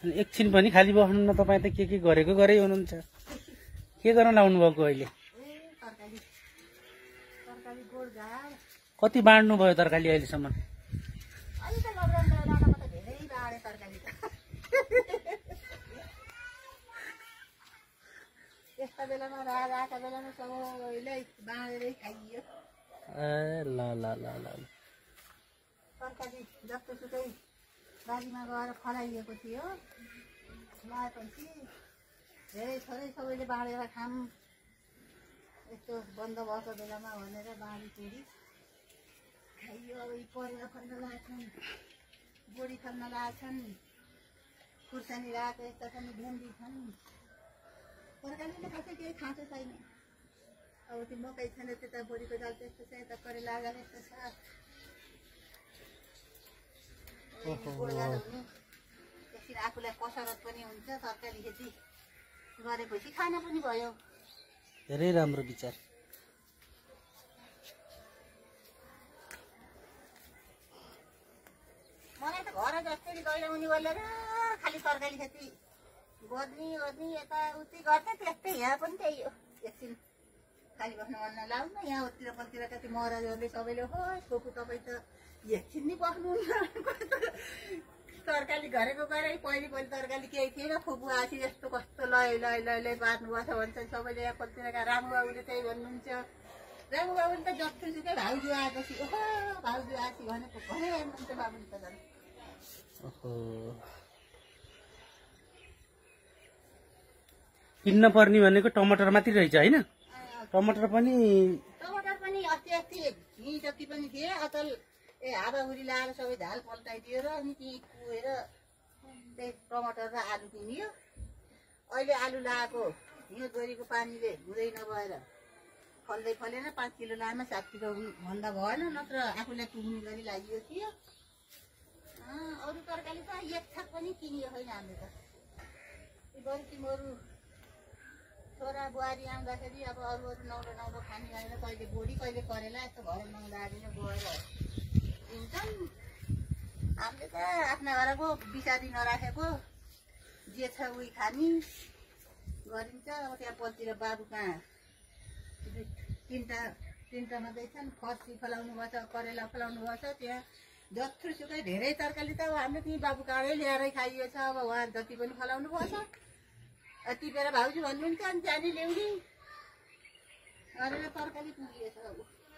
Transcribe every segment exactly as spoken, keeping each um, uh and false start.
एकछिन पनि खाली बस्नु न तपाईँ त के के गरेको गरे हुनुहुन्छ के गर्न लाउनु भएको अहिले कति बाँड्नु भयो तरकारी अहिलेसम्म यस्ता बेलामा राजाका बेलामा सबैलाई बाँडेरै खाइयो ए ल ल ल ल तरकारी जस्तोसुकै बारीमा गएर फलाइएको थियो लगाएपछि धेरै थोरै सबैले बाँडेर खाऊँ यस्तो बन्द भएको बेलामा भनेर बाँडी चुडी खाइयो। अब यी परेर खन्न लाग्छन् बोडी खन्न लाग्छन् खुर्सानी राखेको यस्ता पनि भेन्डी छन् तरकारीले कसै केही खाँचो छैन। अब त्यो मकै छैन त्यता बोडीको दाल त्यस्तो छ यता करेला गाल यस्तो छ एकछिन आफूलाई कसरत पनि हुन्छ तरकारी खेती गरेपछि खाना पनि भयो। धेरै राम्रो विचार मलाई त घर जस्तै गइरहने गरेर खालि तरकारी खेती गर्ने गर्ने यताउति गर्छ त्यस्तै यहाँ पनि त्यही हो। एकछिन खाली बस्नु मन नलाग्नु यहाँ उतिर पतिर कति महाराजहरूले सबैले हो छोपु तपाईँ त एकछिन नि बस्नुहुन्न तरकारी घरेको गरे पहिले पहिले तरकारी केही थिएन फुपू आसी जस्तो कस्तो लय लय लय लय बाँध्नुपर्छ भन्छन् सबैले यहाँ पतिरका रामु बाबुले त्यही भन्नुहुन्छ। रामु बाबुले त जत्रोसुकै भाउजू आएपछि ओहो भाउजू आसी भनेको भने हेर्नुहुन्छ बाबुले त झन् किन्न पर्ने भनेको टमाटर मात्रै रहेछ होइन टमाटर पनि टमाटर पनि अस्ति अस्ति झिँ जति पनि थिए अतल ए हावाहुरी लाएर सबै झाल पल्टाइदियो र अनि ती कुहेर त्यही टमाटर र आलु किनियो। अहिले आलु लगाएको हिउँ दोरीको पानीले हुँदै नभएर फल्दै फलेन पाँच किलो लामा सात किलो भन्दा भएन नत्र आफूलाई पुग्ने गरी लागियो थियो। अरू तरकारी त एक छाक पनि किनियो होइन हामीले त बरु तिमीहरू छोरा बुहारी आउँदाखेरि अब अरू अरू नौलो नौलो खाने होइन कहिले बोडी कहिले करेला यस्तो घर नहुँदाखेरि गएर दिन्छन्। हामीले त आफ्ना घरको बिसारी नराखेको जे छ उही खाने गरिन्छ। अब त्यहाँ पल्तिर बाबु कहाँ तिनवटा तिनवटा मात्रै छन् फर्सी फलाउनु भएछ करेला फलाउनु भएछ त्यहाँ जत्रोसुकै धेरै तरकारी त अब हामीले त्यहीँ बाबु काँडै ल्याएरै खाइयो छ। अब उहाँ जति पनि फलाउनु पर्छ टिपेर भाउजू भन्नुहुन्छ अनि त्यहाँनिर ल्याउने गरेर तरकारी पुगिएछ। अब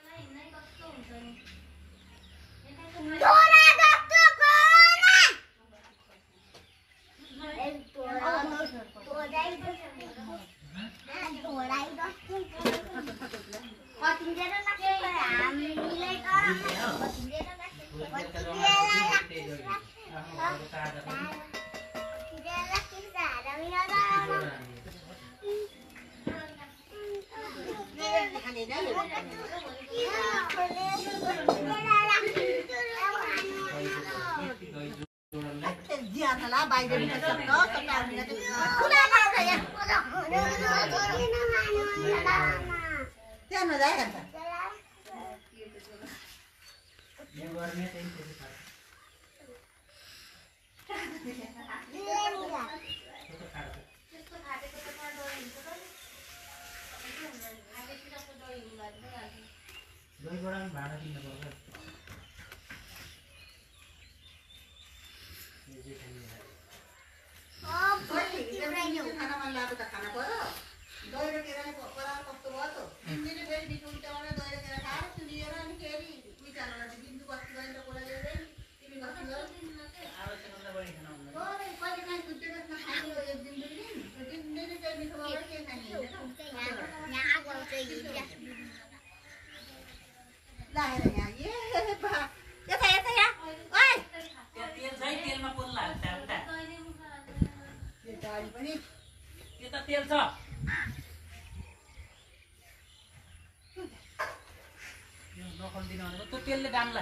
तेलले डाम्ला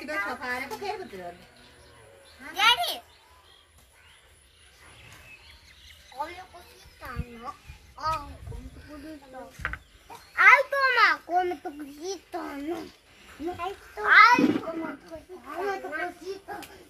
Ito sofá pun kayak betul. Daddy. Come cosita, no? Ah, come tu cosita. Ay, toma, come tu cosita, no? Ay, toma tu cosita.